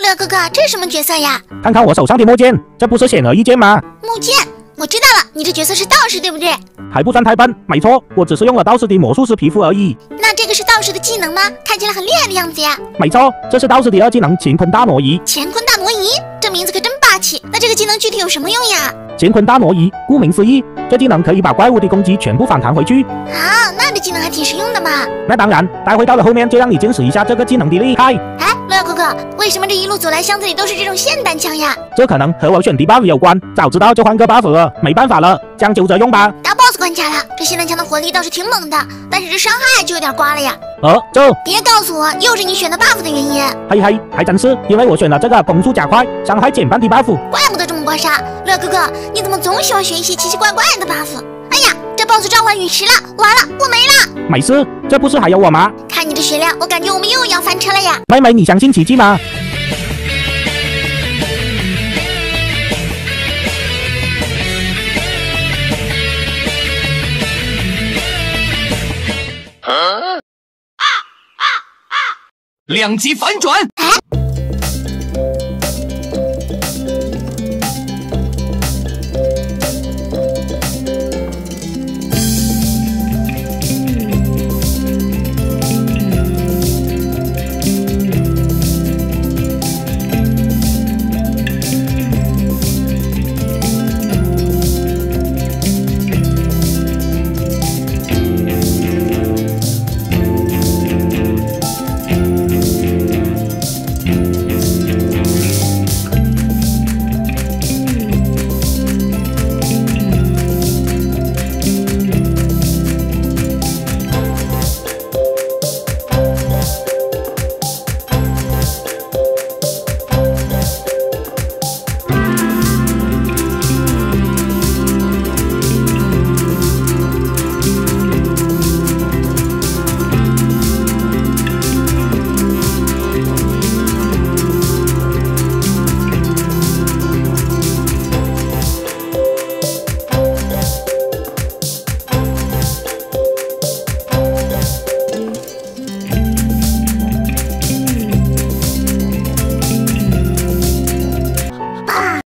乐哥哥，这是什么角色呀？ 看看我手上的墨剑，这不是显而易见吗？ 木剑，我知道了，你这角色是道士，对不对？ 还不算太笨，没错，我只是用了道士的魔术师皮肤而已。 那这个是道士的技能吗？看起来很厉害的样子呀。 没错，这是道士的2技能乾坤大挪移。 乾坤大挪移，这名字可真霸气。那这个技能具体有什么用呀？ 乾坤大挪移，顾名思义，这技能可以把怪物的攻击全部反弹回去。 啊，那这技能还挺实用的嘛。 那当然，待会到了后面就让你见识一下这个技能的厉害。 哎，乐哥哥，为什么这一路走来箱子里都是这种霰弹枪呀？ 这可能和我选的 buff 有关，早知道就换个 buff 了，没办法了，将就着用吧。 到 boss 关卡了，这霰弹枪的火力倒是挺猛的，但是这伤害就有点瓜了呀。 这别告诉我又是你选的 buff 的原因。 嘿嘿，还真是，因为我选了这个攻速加快、伤害减半的 buff。 怪不得这么刮痧，乐哥哥，你怎么总喜欢选一些奇奇怪怪的 buff？ 哎呀，这 boss 召唤陨石了，完了，我没了。 没事，这不是还有我吗？ 看你的血量，我感觉我们又要翻车了呀。 妹妹，你相信奇迹吗？ 2级反转！ 哎，